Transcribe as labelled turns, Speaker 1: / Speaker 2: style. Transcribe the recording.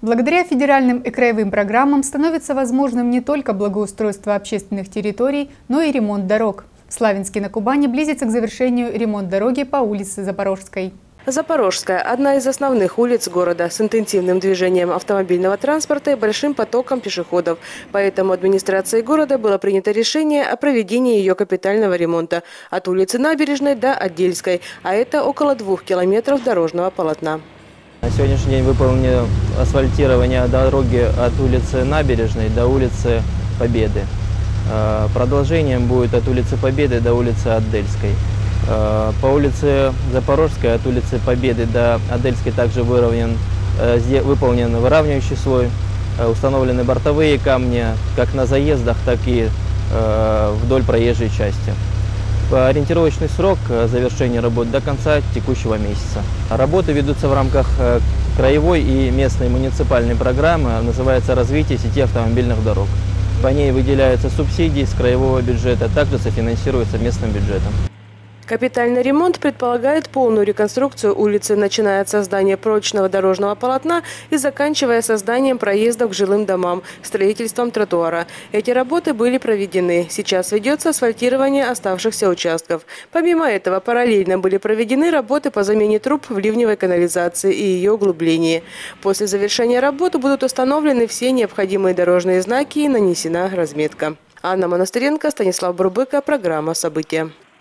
Speaker 1: Благодаря федеральным и краевым программам становится возможным не только благоустройство общественных территорий, но и ремонт дорог. В Славянске на Кубани близится к завершению ремонт дороги по улице Запорожской.
Speaker 2: Запорожская – одна из основных улиц города с интенсивным движением автомобильного транспорта и большим потоком пешеходов. Поэтому администрацией города было принято решение о проведении ее капитального ремонта от улицы Набережной до Отдельской, а это около 2 километров дорожного полотна.
Speaker 3: На сегодняшний день выполнено асфальтирование дороги от улицы Набережной до улицы Победы. Продолжением будет от улицы Победы до улицы Отдельской. По улице Запорожской от улицы Победы до Отдельской также выполнен выравнивающий слой, установлены бортовые камни как на заездах, так и вдоль проезжей части. Ориентировочный срок завершения работ до конца текущего месяца. Работы ведутся в рамках краевой и местной муниципальной программы, называется «Развитие сети автомобильных дорог». По ней выделяются субсидии с краевого бюджета, также софинансируются местным бюджетом.
Speaker 2: Капитальный ремонт предполагает полную реконструкцию улицы, начиная от создания прочного дорожного полотна и заканчивая созданием проездов к жилым домам, строительством тротуара. Эти работы были проведены. Сейчас ведется асфальтирование оставшихся участков. Помимо этого, параллельно были проведены работы по замене труб в ливневой канализации и ее углублении. После завершения работы будут установлены все необходимые дорожные знаки и нанесена разметка. Анна Монастыренко, Станислав Бурбыка, программа «События».